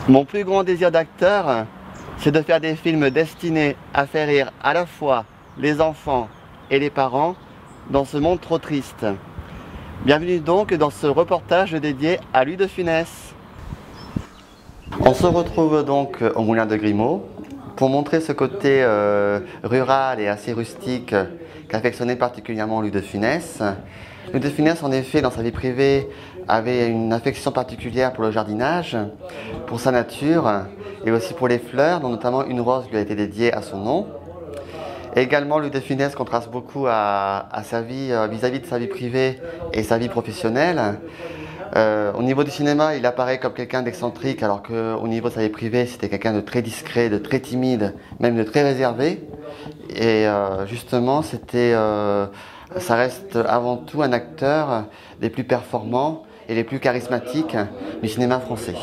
Mon plus grand désir d'acteur, c'est de faire des films destinés à faire rire à la fois les enfants et les parents dans ce monde trop triste. Bienvenue donc dans ce reportage dédié à Louis de Funès. On se retrouve donc au Moulin de Grimaud pour montrer ce côté rural et assez rustique qu'affectionnait particulièrement Louis de Funès. Louis de Funès, en effet, dans sa vie privée, avait une affection particulière pour le jardinage, pour sa nature et aussi pour les fleurs, dont notamment une rose lui a été dédiée à son nom. Et également, Louis de Funès contraste beaucoup à sa vie vis-à-vis de sa vie privée et sa vie professionnelle. Au niveau du cinéma, il apparaît comme quelqu'un d'excentrique, alors qu'au niveau de sa vie privée, c'était quelqu'un de très discret, de très timide, même de très réservé. Et justement, ça reste avant tout un acteur des plus performants et les plus charismatiques du cinéma français.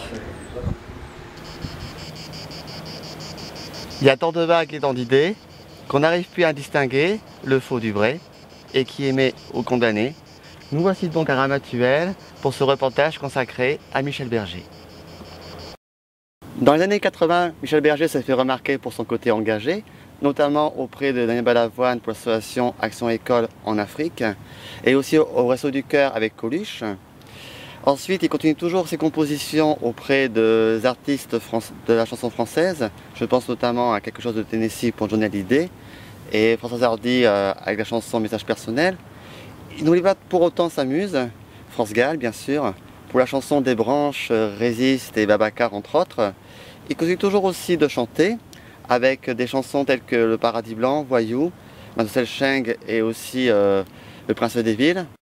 Il y a tant de vagues et tant d'idées qu'on n'arrive plus à distinguer le faux du vrai et qui émet aux condamnés. Nous voici donc à Ramatuelle pour ce reportage consacré à Michel Berger. Dans les années 80, Michel Berger s'est fait remarquer pour son côté engagé, notamment auprès de Daniel Balavoine pour l'association Action École en Afrique, et aussi au Resto du Cœur avec Coluche. Ensuite, il continue toujours ses compositions auprès des artistes de la chanson française. Je pense notamment à Quelque chose de Tennessee pour Johnny Hallyday et Françoise Hardy avec la chanson Message personnel. Il n'oublie pas pour autant sa muse, France Gall bien sûr, pour la chanson Des branches, Résiste et Babacar entre autres. Il continue toujours aussi de chanter avec des chansons telles que Le Paradis Blanc, Voyou, Mademoiselle Cheng et aussi Le Prince des Villes.